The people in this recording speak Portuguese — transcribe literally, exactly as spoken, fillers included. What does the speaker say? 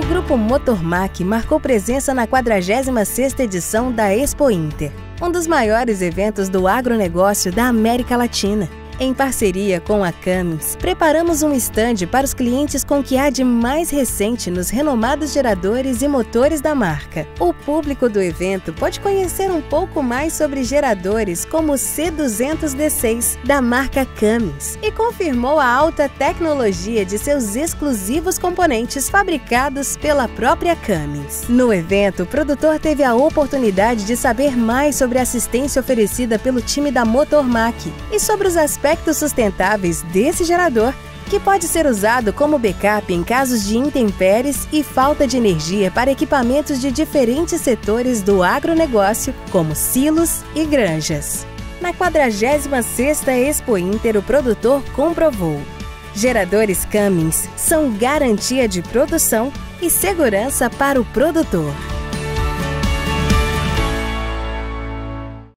Grupo Motormac marcou presença na quadragésima sexta edição da Expo Inter, um dos maiores eventos do agronegócio da América Latina. Em parceria com a Cummins, preparamos um estande para os clientes com o que há de mais recente nos renomados geradores e motores da marca. O público do evento pode conhecer um pouco mais sobre geradores como o C duzentos D seis, da marca Cummins, e confirmou a alta tecnologia de seus exclusivos componentes fabricados pela própria Cummins. No evento, o produtor teve a oportunidade de saber mais sobre a assistência oferecida pelo time da Motormac e sobre os aspectos aspectos sustentáveis desse gerador, que pode ser usado como backup em casos de intempéries e falta de energia para equipamentos de diferentes setores do agronegócio, como silos e granjas. Na quadragésima sexta Expo Inter, o produtor comprovou: geradores Cummins são garantia de produção e segurança para o produtor.